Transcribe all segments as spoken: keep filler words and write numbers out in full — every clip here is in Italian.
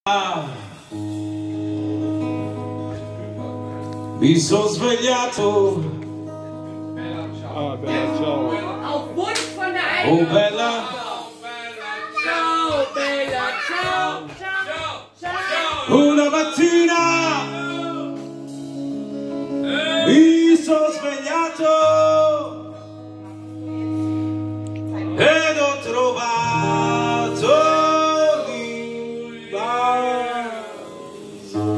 Mi sono svegliato. Ah, bella, ciao. Auf Wunsch von der Oh Heike. bella, Ciao, Bella, ciao, ciao, ciao. una mattina mi sono svegliato ed ho trovato l'invaso.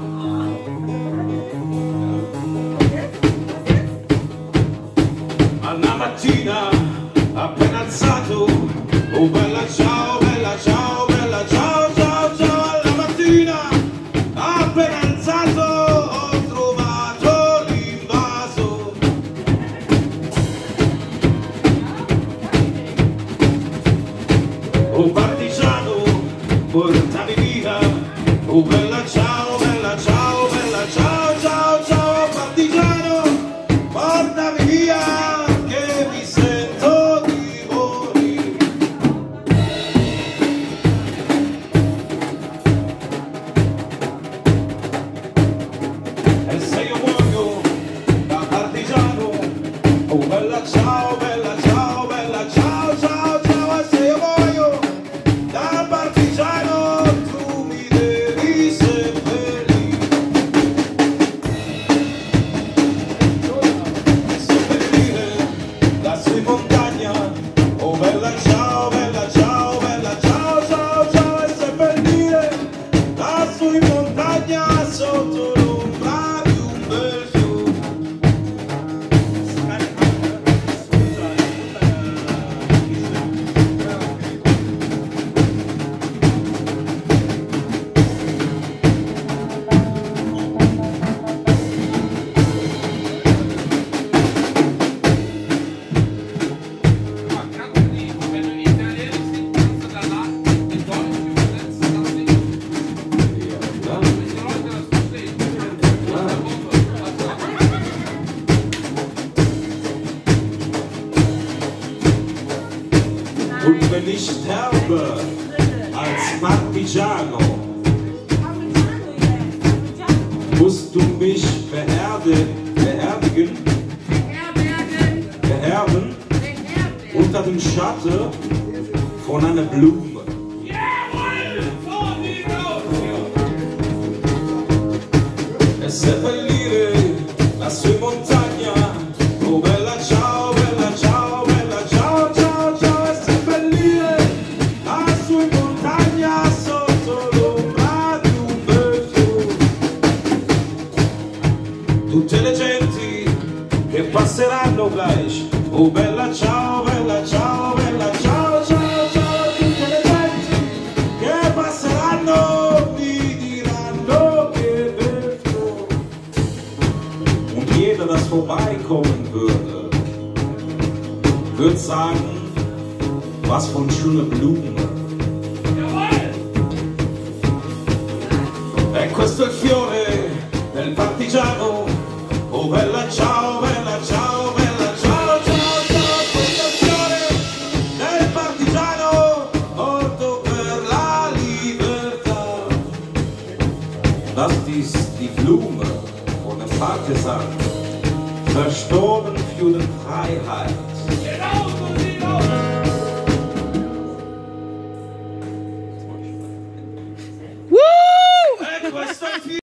Alla mattina appena alzato, oh bella ciao, bella ciao, bella ciao, ciao, ciao. Alla mattina appena alzato ho trovato l'invaso. Oh partigiano, portami via, oh bella ciao, bella ciao, bella ciao, ciao, ciao. Partigiano, portami via, che mi sento di morire. E se io muoio da partigiano, oh bella ciao, bella ciao, bella ciao, ciao, ciao. E se io muoio da partigiano, tu mi devi seppellire. Seppellire lassù in montagna, oh bella ciao, bella ciao, bella ciao, ciao, ciao. E seppellire lassù in montagna sotto l'ombra di un bel fiume. Kannst du die, wenn du in Italienisch singst, kannst du danach in Deutsch übersetzen, das nicht. Wenn die Leute das verstehen. Und wenn ich sterbe als Partigiano, musst du mich beerdigen, beerdigen, Beherbergen, beerben beherbergen. unter dem Schatten von einer Blume. E seppellire lassù in montagna, oh bella ciao, bella ciao, bella ciao, ciao, ciao. E seppellire lassù in montagna sotto l'ombra di un bel fiume. Tutte le genti che passeranno gleich, oh bella ciao, bella ciao, bella ciao, ciao, ciao. Tutte le genti che passeranno mi diranno che bel fiume. Und jeder, das vorbeikommen würde, wird sagen, was für eine schöne Blume. E questo è il fiore del partigiano, oh bella ciao, bella ciao, bella ciao, ciao, ciao. Questo è il fiore del partigiano, morto per la libertà. Das ist die Blume von dem Partisan, verstorben für die Freiheit. E questo è il fiore